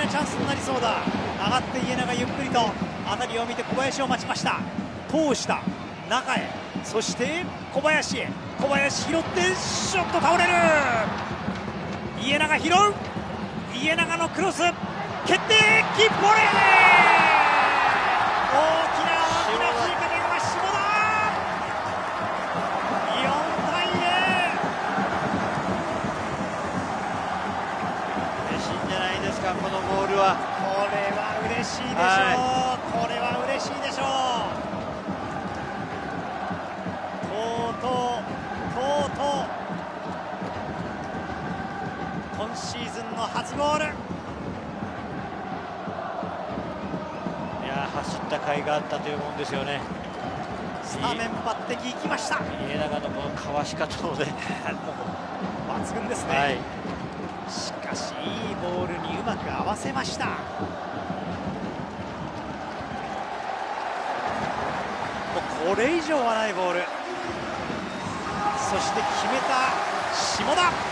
チャンスになりそうだ。上がって家永ゆっくりと辺りを見て小林を待ちました。通した中へ、そして小林拾ってショット倒れる。家永拾う。家永のクロス決定機ボレー。大きな追加点は下田。4対0。 嬉しいんじゃないですか、このボールは。 これは嬉しいでしょう、これは嬉しいでしょう。とうとう今シーズンの初ゴール。 いや走った甲斐があったというもんですよね。 スタメン抜擢いきました。 家永のこのかわし方もね抜群ですね、 はい、 しかしいいボールにうまく合わせました。もうこれ以上はないボール。そして決めた下田。